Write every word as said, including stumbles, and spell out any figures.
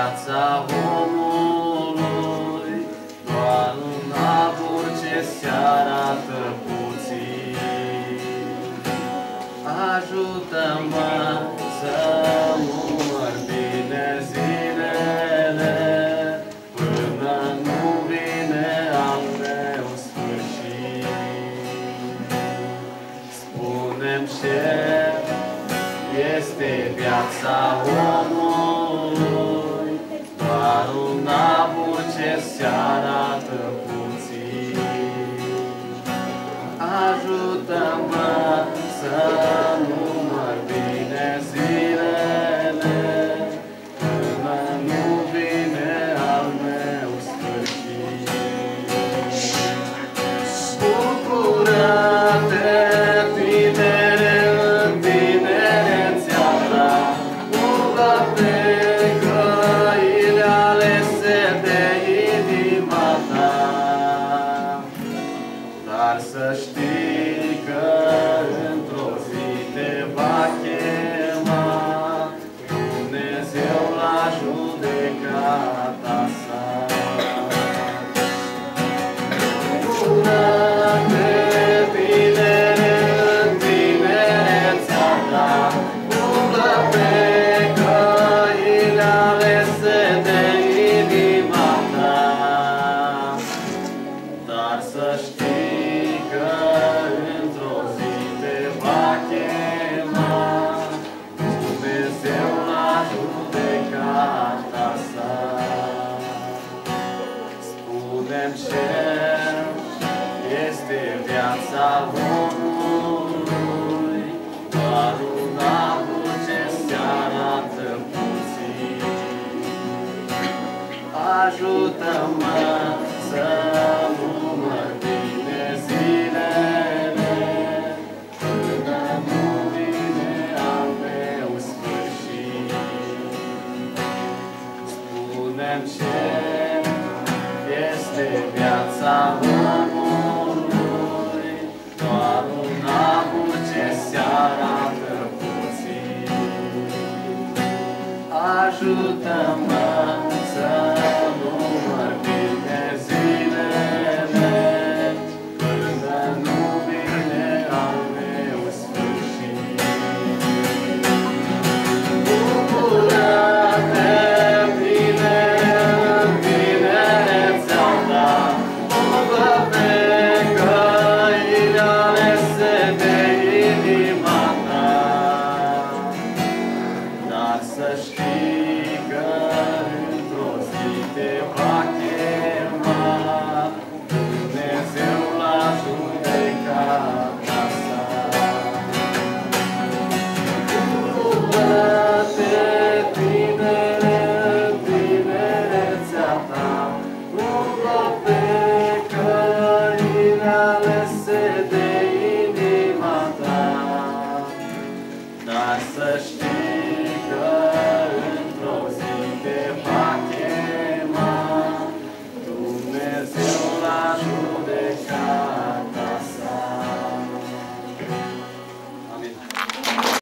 viața omului, doar un abur ce se arată puțin. Ajută-mă să număr bine zilele, până nu vine al meu sfârșit. Spune-mi ce este viața omului, doar un abur ce se arată puțin. Ajută-mă să număr bine zilele, până nu vine al meu sfârșit. Bucură-te, tinere, în tinerețea ta, umblă-te căile alese de inima ta. Dar să știi că într-o zi te va chema Dumnezeu la judecata sa. Bucură-te, tinere, în tinerețea ta, umblă pe căile alese de inima ta. Dar să știi că într-o zi te va chema Dumnezeu la judecata sa. Spune-mi ce este viața omului, doar un abur ce se arată puțin. Ajută-mă să număr bine zilele, până nu vine al meu sfârșit. Spune-mi ce este viața omului, doar un abur ce se arată puțin. Ajută-mă să număr bine zilele, până nu vine al meu sfârșit. Bucură-te, tinere, în tinerețea ta, umblă pe căile alese de inima ta. Dar să știi că